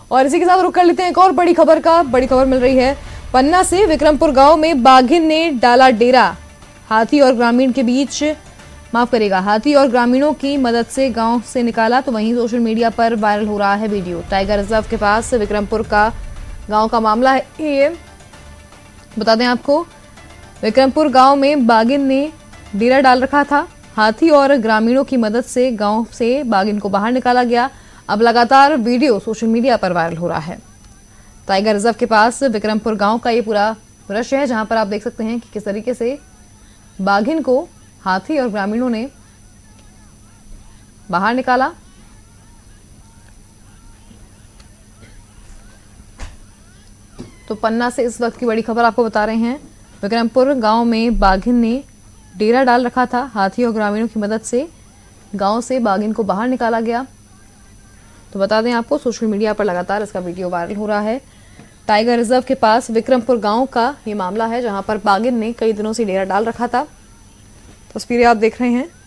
और इसी के साथ रुक कर लेते हैं एक और बड़ी खबर मिल रही है पन्ना से। विक्रमपुर गांव में बाघिन ने डाला डेरा, हाथी और ग्रामीण के बीच हाथी और ग्रामीणों की मदद से गांव से निकाला। तो वहीं सोशल मीडिया पर वायरल हो रहा है वीडियो। टाइगर रिजर्व के पास विक्रमपुर का गांव का मामला है ये। बता दें आपको, विक्रमपुर गांव में बाघिन ने डेरा डाल रखा था। हाथी और ग्रामीणों की मदद से गांव से बाघिन को बाहर निकाला गया। अब लगातार वीडियो सोशल मीडिया पर वायरल हो रहा है। टाइगर रिजर्व के पास विक्रमपुर गांव का ये पूरा दृश्य है, जहां पर आप देख सकते हैं कि किस तरीके से बाघिन को हाथी और ग्रामीणों ने बाहर निकाला। तो पन्ना से इस वक्त की बड़ी खबर आपको बता रहे हैं। विक्रमपुर गांव में बाघिन ने डेरा डाल रखा था। हाथी और ग्रामीणों की मदद से गांव से बाघिन को बाहर निकाला गया। तो बता दें आपको, सोशल मीडिया पर लगातार इसका वीडियो वायरल हो रहा है। टाइगर रिजर्व के पास विक्रमपुर गांव का ये मामला है, जहां पर बाघिन ने कई दिनों से डेरा डाल रखा था। तस्वीरें आप देख रहे हैं।